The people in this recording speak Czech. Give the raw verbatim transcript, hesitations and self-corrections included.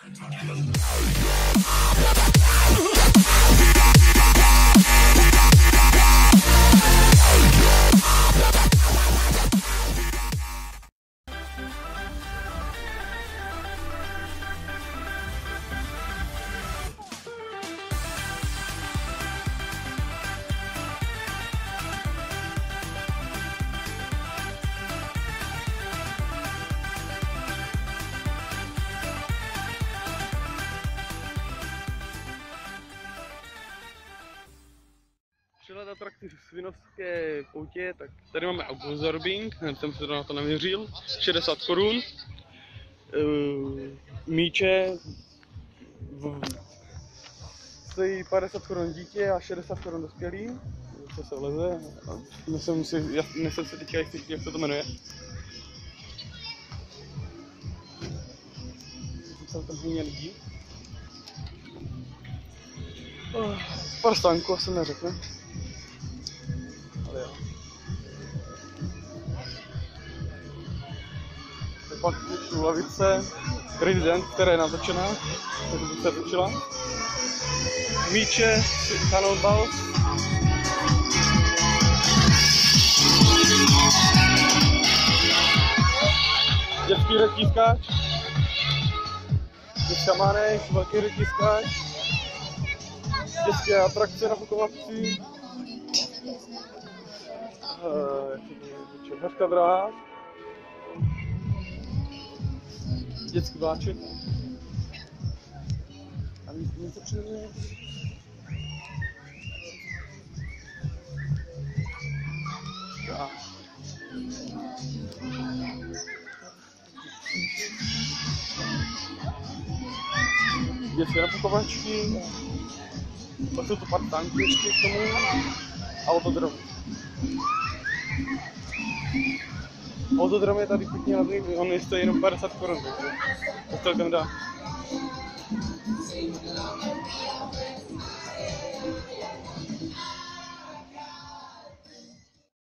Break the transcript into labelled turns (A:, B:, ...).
A: Přehled atrakcí Svinovské poutě, tak tady máme Augustzorbing, hned jsem se na to naměřil, šedesát korun. Míče stojí padesát korun dítě a šedesát korun dospělý, co se vleze. Nejsem si, nejsem si teďka jistý, jak se to jmenuje. Celkem hodně lidí. Oh, pár stánků asi neřekne. Ale jo. Tak pak tu lavice Resident, která je natočená, takže se točila. Míče, Cannonballs. Dětský retískáč. Dětská mánek, velký retískáč. Dětské atrakce nafukovací. Čerhařka dráha. Dětský vláček. A něco přijde. Tak. Dětské nafukovačky. Pak jsou to pár tanků ještě k tomu. Autodrom. Autodrom je tady pěkně levný, on je stojí jenom padesát korun, takže to celkem dá.